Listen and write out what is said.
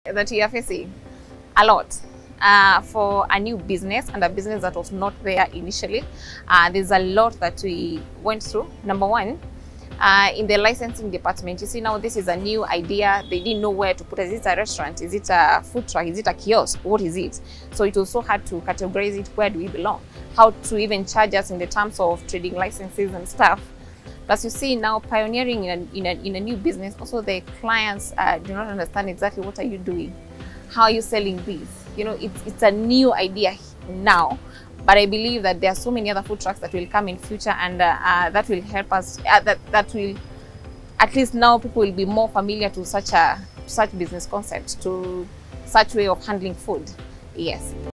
that you are facing? A lot. For a new business and a business that was not there initially, there's a lot that we went through. Number one, in the licensing department, you see now this is a new idea. They didn't know where to put it. Is it a restaurant? Is it a food truck? Is it a kiosk? What is it? So it was so hard to categorize it. Where do we belong? How to even charge us in the terms of trading licenses and stuff. As you see now, pioneering in a new business, also the clients do not understand exactly what are you doing. How are you selling this? You know, it's a new idea now. But I believe that there are so many other food trucks that will come in future, and that will help us. That will, at least now, people will be more familiar to such business concept, to such way of handling food. Yes.